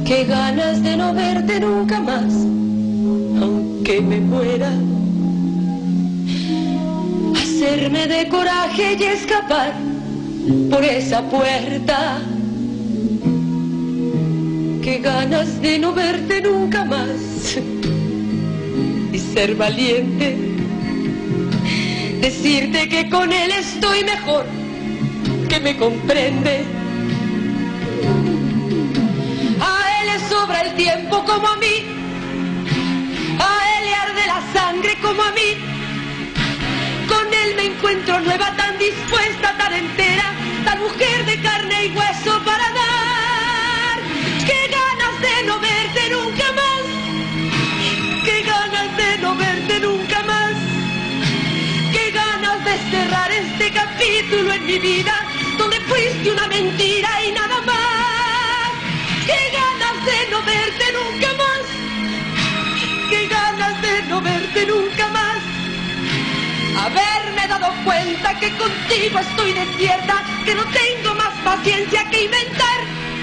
Qué ganas de no verte nunca más, aunque me muera. Hacerme de coraje y escapar por esa puerta. Qué ganas de no verte nunca más y ser valiente. Decirte que con él estoy mejor, que me comprende. A él le sobra el tiempo como a mí, a él le arde la sangre como a mí. Con él me encuentro nueva, tan dispuesta, tan entera, tan mujer de carne y hueso para dar. Qué ganas de no verte nunca más, qué ganas de no verte nunca más, qué ganas de cerrar este capítulo en mi vida, donde fuiste una mentira y nada más. Qué ganas de no verte nunca más, qué ganas de no verte nunca más. Haberme dado cuenta que contigo estoy despierta, que no tengo más paciencia que inventar.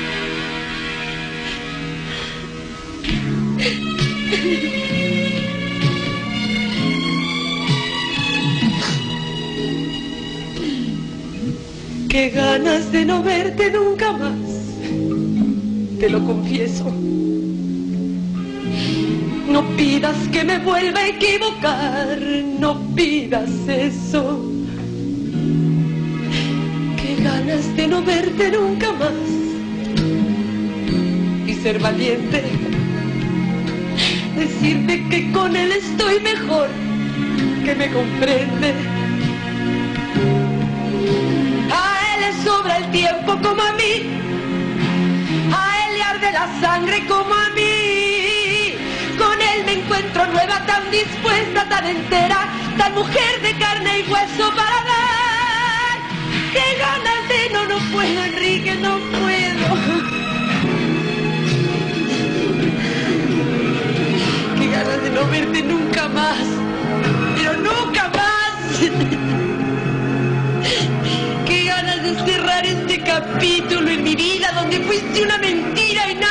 Qué ganas de no verte nunca más, te lo confieso. No pidas que me vuelva a equivocar, no pidas eso. Qué ganas de no verte nunca más y ser valiente. Decirte que con él estoy mejor, que me comprende. A él le sobra el tiempo como a mí, a él le arde la sangre como a mí. Con él me encuentro nueva, tan dispuesta, tan entera, tan mujer de carne y hueso para dar. Qué ganas de no puedo, Enrique, no puedo. Qué ganas de no verte nunca más, pero nunca más. Qué ganas de cerrar este capítulo en mi vida donde fuiste una mentira y nada.